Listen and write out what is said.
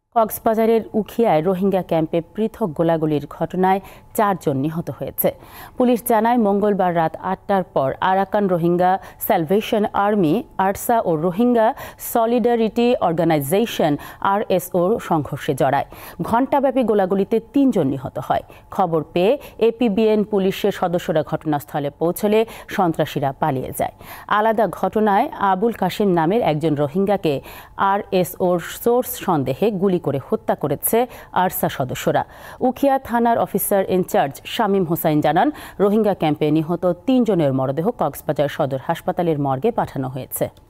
কক্সবাজারের উখিয়ায় রোহিঙ্গা ক্যাম্পে পৃথক গোলাগুলির ঘটনায় 4 জন নিহত হয়েছে। পুলিশ জানায়, মঙ্গলবার রাত 8টার পর Arakan Rohingya salvation army ARSA ও রোহিঙ্গা সলিডারিটি অর্গানাইজেশন RSO সংঘর্ষে জড়ায়। ঘণ্টাব্যাপী গোলাগুলিতে 3 জন নিহত হয়। খবর পেয়ে APBN পুলিশের সদস্যরা ঘটনাস্থলে পৌঁছলে সন্ত্রাসীরা পালিয়ে যায়। আলাদা ঘটনায় আবুল কাশেম নামের একজন রোহিঙ্গাকে RSOর সোর্স সন্দেহে গুলি করে হত্যা করেছে আরসা সদস্যরা। উখিয়া থানার অফিসার ইনচার্জ শামীম হোসাইন জানান, রোহিঙ্গা ক্যাম্পে নিহত 3 জনের মরদেহ কক্সবাজার সদর হাসপাতালের মর্গে পাঠানো হয়েছে।